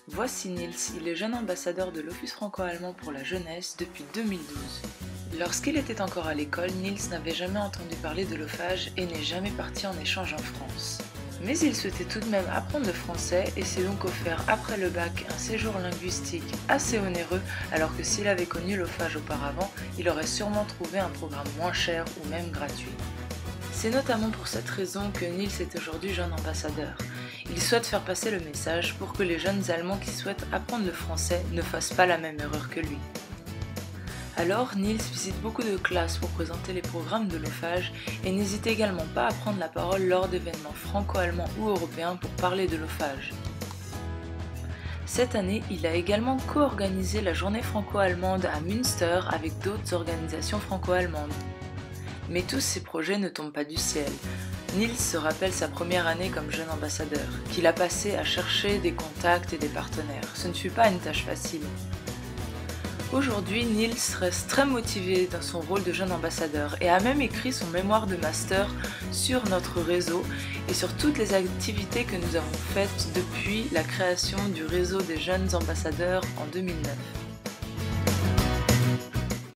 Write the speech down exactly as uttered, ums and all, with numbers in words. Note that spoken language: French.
Voici Niels, il est jeune ambassadeur de l'Office franco-allemand pour la jeunesse depuis deux mille douze. Lorsqu'il était encore à l'école, Niels n'avait jamais entendu parler de l'Ofage et n'est jamais parti en échange en France. Mais il souhaitait tout de même apprendre le français et s'est donc offert après le bac un séjour linguistique assez onéreux, alors que s'il avait connu l'Ofage auparavant, il aurait sûrement trouvé un programme moins cher ou même gratuit. C'est notamment pour cette raison que Niels est aujourd'hui jeune ambassadeur. Il souhaite faire passer le message pour que les jeunes Allemands qui souhaitent apprendre le français ne fassent pas la même erreur que lui. Alors, Niels visite beaucoup de classes pour présenter les programmes de l'Ofage et n'hésite également pas à prendre la parole lors d'événements franco-allemands ou européens pour parler de l'Ofage. Cette année, il a également co-organisé la journée franco-allemande à Münster avec d'autres organisations franco-allemandes. Mais tous ces projets ne tombent pas du ciel. Niels se rappelle sa première année comme jeune ambassadeur, qu'il a passé à chercher des contacts et des partenaires. Ce ne fut pas une tâche facile. Aujourd'hui, Niels reste très motivé dans son rôle de jeune ambassadeur et a même écrit son mémoire de master sur notre réseau et sur toutes les activités que nous avons faites depuis la création du réseau des jeunes ambassadeurs en deux mille neuf.